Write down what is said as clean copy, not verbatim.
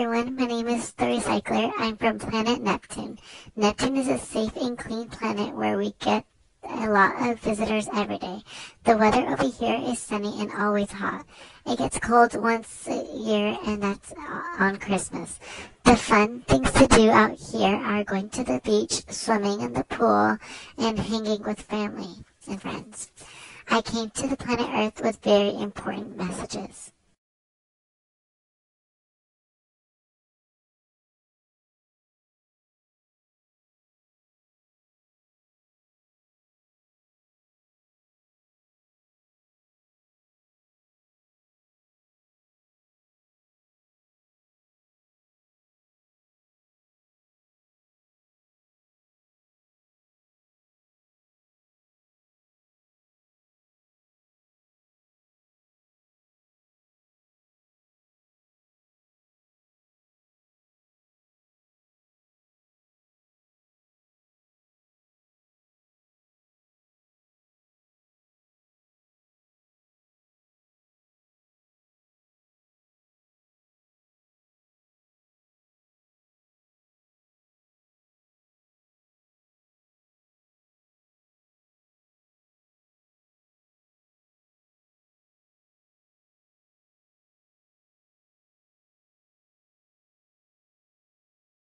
everyone, my name is The Recycler. I'm from planet Neptune. Neptune is a safe and clean planet where we get a lot of visitors every day. The weather over here is sunny and always hot. It gets cold once a year, and that's on Christmas. The fun things to do out here are going to the beach, swimming in the pool, and hanging with family and friends. I came to the planet Earth with very important messages.